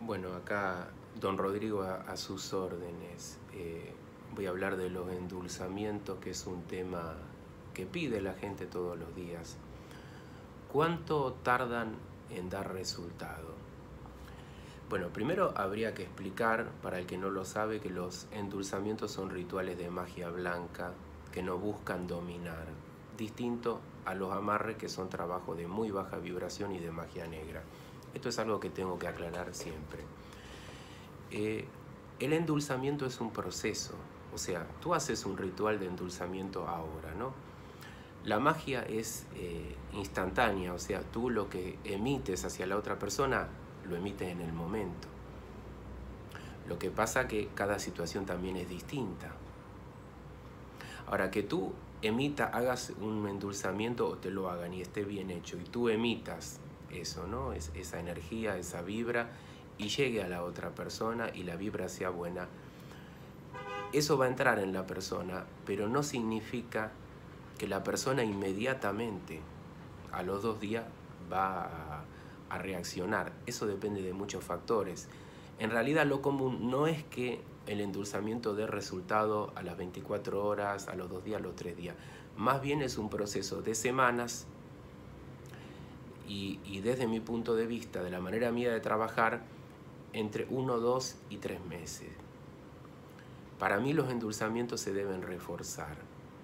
Bueno, acá don Rodrigo a sus órdenes. Voy a hablar de los endulzamientos, que es un tema que pide la gente todos los días. ¿Cuánto tardan en dar resultado? Bueno, primero habría que explicar, para el que no lo sabe, que los endulzamientos son rituales de magia blanca que no buscan dominar, distinto a los amarres, que son trabajos de muy baja vibración y de magia negra. Esto es algo que tengo que aclarar siempre. El endulzamiento es un proceso, o sea, tú haces un ritual de endulzamiento ahora, ¿no? La magia es instantánea, o sea, tú lo que emites hacia la otra persona lo emites en el momento. Lo que pasa que cada situación también es distinta. Ahora, que tú hagas un endulzamiento o te lo hagan y esté bien hecho y tú emitas eso, ¿no? Esa energía, esa vibra, y llegue a la otra persona y la vibra sea buena, eso va a entrar en la persona, pero no significa que la persona inmediatamente, a los 2 días, va a reaccionar. Eso depende de muchos factores. En realidad lo común no es que el endulzamiento dé resultado a las 24 horas, a los 2 días, a los 3 días. Más bien es un proceso de semanas y desde mi punto de vista, de la manera mía de trabajar, entre 1, 2 y 3 meses. Para mí los endulzamientos se deben reforzar.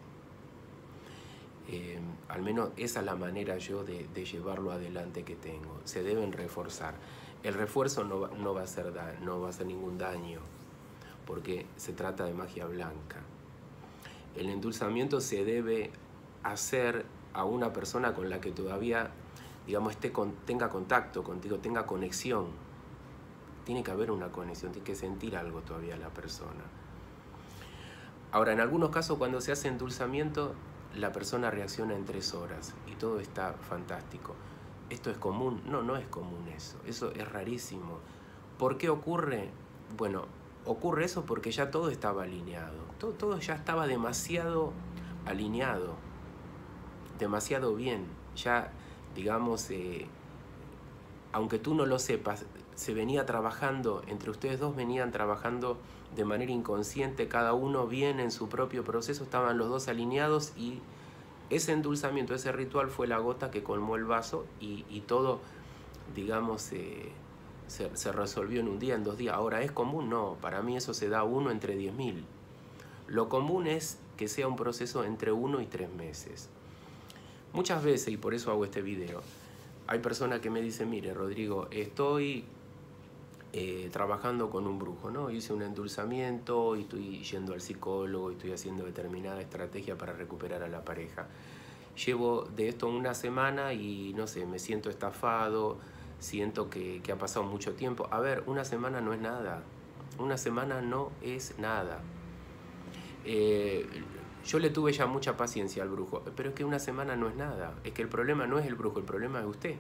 Al menos esa es la manera yo de llevarlo adelante que tengo. Se deben reforzar. El refuerzo no va a hacer ningún daño, porque se trata de magia blanca. El endulzamiento se debe hacer a una persona con la que todavía, digamos, tenga contacto contigo, tenga conexión. Tiene que haber una conexión, tiene que sentir algo todavía la persona. Ahora, en algunos casos, cuando se hace endulzamiento, la persona reacciona en 3 horas y todo está fantástico. ¿Esto es común? No, no es común eso. Eso es rarísimo. ¿Por qué ocurre? Bueno, ocurre eso porque ya todo estaba alineado. Todo ya estaba demasiado alineado, demasiado bien. Ya, digamos, aunque tú no lo sepas, se venía trabajando, entre ustedes dos venían trabajando de manera inconsciente, cada uno bien en su propio proceso, estaban los dos alineados y ese endulzamiento, ese ritual fue la gota que colmó el vaso y todo, digamos, se resolvió en un día, en 2 días. Ahora, ¿es común? No, para mí eso se da 1 entre 10.000. Lo común es que sea un proceso entre 1 y 3 meses. Muchas veces, y por eso hago este video, hay personas que me dicen, mire Rodrigo, estoy trabajando con un brujo, ¿no? Hice un endulzamiento y estoy yendo al psicólogo y estoy haciendo determinada estrategia para recuperar a la pareja. Llevo de esto una semana y no sé, me siento estafado, siento que ha pasado mucho tiempo. A ver, una semana no es nada. Una semana no es nada. Yo le tuve ya mucha paciencia al brujo, pero es que una semana no es nada. Es que el problema no es el brujo, el problema es usted.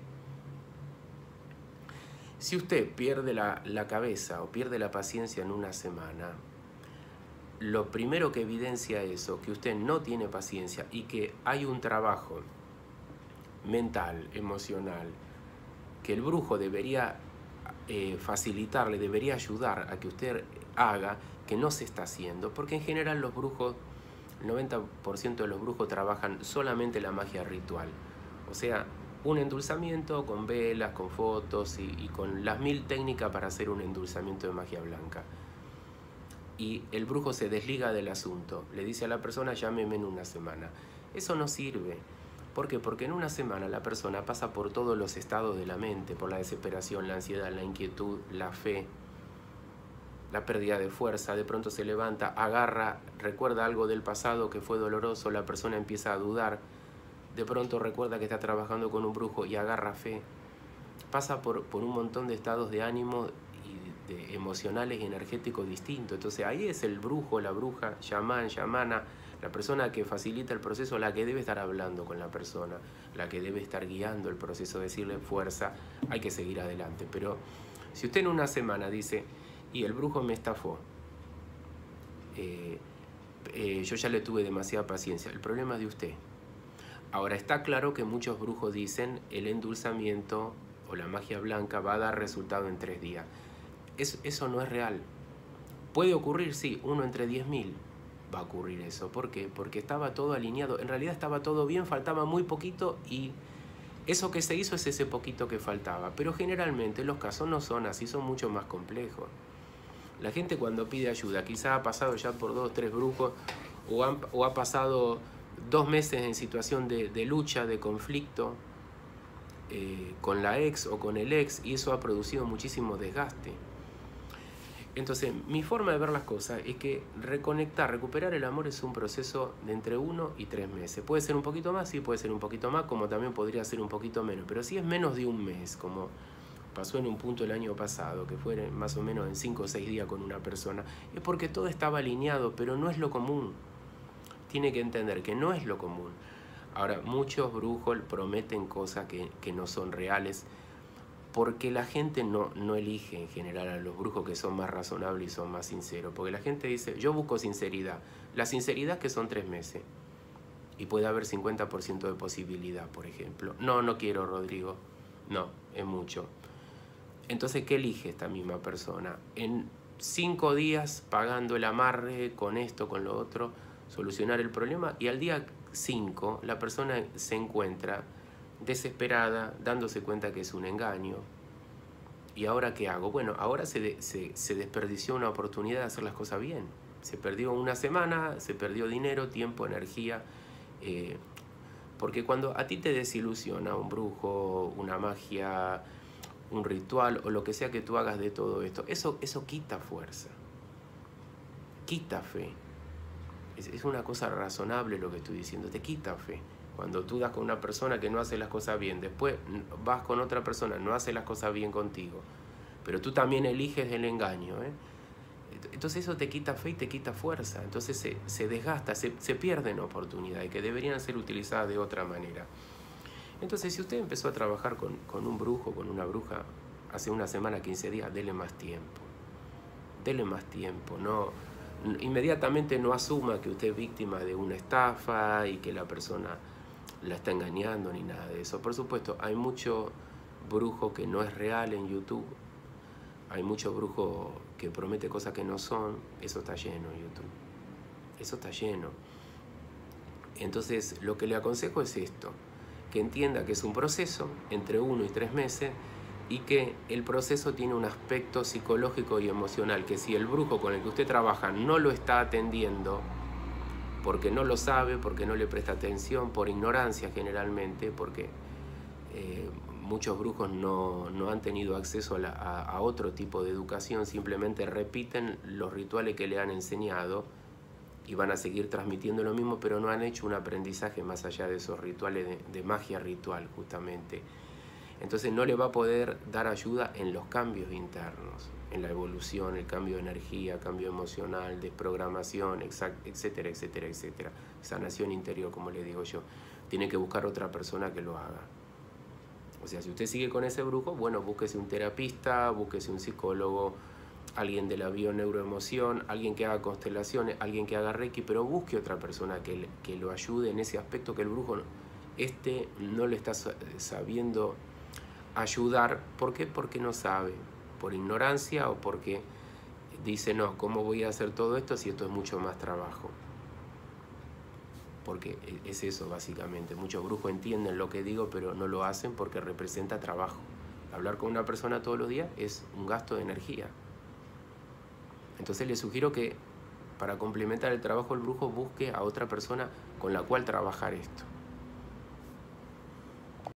Si usted pierde la cabeza o pierde la paciencia en una semana, lo primero que evidencia eso, que usted no tiene paciencia y que hay un trabajo mental, emocional, que el brujo debería facilitarle, debería ayudar a que usted haga, que no se está haciendo, porque en general los brujos, el 90% de los brujos trabajan solamente la magia ritual, o sea, un endulzamiento con velas, con fotos y con las 1000 técnicas para hacer un endulzamiento de magia blanca. Y el brujo se desliga del asunto, le dice a la persona, llámeme en una semana. Eso no sirve. ¿Por qué? Porque en una semana la persona pasa por todos los estados de la mente, por la desesperación, la ansiedad, la inquietud, la fe, la pérdida de fuerza. De pronto se levanta, agarra, recuerda algo del pasado que fue doloroso, la persona empieza a dudar. De pronto recuerda que está trabajando con un brujo y agarra fe. Pasa por un montón de estados de ánimo y de emocionales y energéticos distintos. Entonces ahí es el brujo, la bruja, chamán, chamana, la persona que facilita el proceso, la que debe estar hablando con la persona, la que debe estar guiando el proceso, decirle fuerza, hay que seguir adelante. Pero si usted en una semana dice, y el brujo me estafó, yo ya le tuve demasiada paciencia, el problema es de usted. Ahora, está claro que muchos brujos dicen el endulzamiento o la magia blanca va a dar resultado en 3 días. eso no es real. Puede ocurrir, sí, 1 entre 10.000 va a ocurrir eso. ¿Por qué? Porque estaba todo alineado. En realidad estaba todo bien, faltaba muy poquito y eso que se hizo es ese poquito que faltaba. Pero generalmente los casos no son así, son mucho más complejos. La gente cuando pide ayuda, quizá ha pasado ya por 2 o 3 brujos o ha pasado 2 meses en situación de lucha, de conflicto con la ex o con el ex, y eso ha producido muchísimo desgaste. Entonces, mi forma de ver las cosas es que reconectar, recuperar el amor es un proceso de entre 1 y 3 meses. Puede ser un poquito más, sí, puede ser un poquito más, como también podría ser un poquito menos. Pero si es menos de un mes, como pasó en un punto el año pasado, que fue más o menos en 5 o 6 días con una persona, es porque todo estaba alineado, pero no es lo común. Tiene que entender que no es lo común. Ahora, muchos brujos prometen cosas que no son reales, porque la gente no elige en general a los brujos que son más razonables y son más sinceros. Porque la gente dice, yo busco sinceridad. La sinceridad que son 3 meses. Y puede haber 50% de posibilidad, por ejemplo. No quiero, Rodrigo. No, es mucho. Entonces, ¿qué elige esta misma persona? En 5 días, pagando el amarre, con esto, con lo otro, solucionar el problema. Y al día 5, la persona se encuentra desesperada, dándose cuenta que es un engaño. ¿Y ahora qué hago? Bueno, ahora se desperdició una oportunidad de hacer las cosas bien. Se perdió una semana, se perdió dinero, tiempo, energía. Porque cuando a ti te desilusiona un brujo, una magia, un ritual o lo que sea que tú hagas de todo esto, eso quita fuerza, quita fe. Es una cosa razonable lo que estoy diciendo, te quita fe. Cuando tú das con una persona que no hace las cosas bien, después vas con otra persona, no hace las cosas bien contigo, pero tú también eliges el engaño, entonces eso te quita fe y te quita fuerza. Entonces se desgasta, se pierden oportunidades que deberían ser utilizadas de otra manera. Entonces, si usted empezó a trabajar con un brujo, con una bruja, hace una semana, 15 días, dele más tiempo. Dele más tiempo, inmediatamente no asuma que usted es víctima de una estafa y que la persona la está engañando ni nada de eso. Por supuesto, hay mucho brujo que no es real en YouTube, hay mucho brujo que promete cosas que no son, eso está lleno en YouTube, eso está lleno. Entonces, lo que le aconsejo es esto, que entienda que es un proceso entre 1 y 3 meses y que el proceso tiene un aspecto psicológico y emocional, que si el brujo con el que usted trabaja no lo está atendiendo, porque no lo sabe, porque no le presta atención, por ignorancia generalmente, porque muchos brujos no han tenido acceso a otro tipo de educación, simplemente repiten los rituales que le han enseñado y van a seguir transmitiendo lo mismo, pero no han hecho un aprendizaje más allá de esos rituales de magia ritual, justamente. Entonces no le va a poder dar ayuda en los cambios internos, en la evolución, el cambio de energía, cambio emocional, desprogramación, etcétera, etcétera, etcétera. Sanación interior, como le digo yo. Tiene que buscar otra persona que lo haga. O sea, si usted sigue con ese brujo, bueno, búsquese un terapista, búsquese un psicólogo, alguien de la bio-neuroemoción, alguien que haga constelaciones, alguien que haga Reiki, pero busque otra persona que lo ayude en ese aspecto que el brujo no le está sabiendo ayudar. ¿Por qué? Porque no sabe, por ignorancia o porque dice, no, ¿cómo voy a hacer todo esto si esto es mucho más trabajo? Porque es eso básicamente, muchos brujos entienden lo que digo pero no lo hacen porque representa trabajo. Hablar con una persona todos los días es un gasto de energía. Entonces les sugiero que para complementar el trabajo del brujo busque a otra persona con la cual trabajar esto.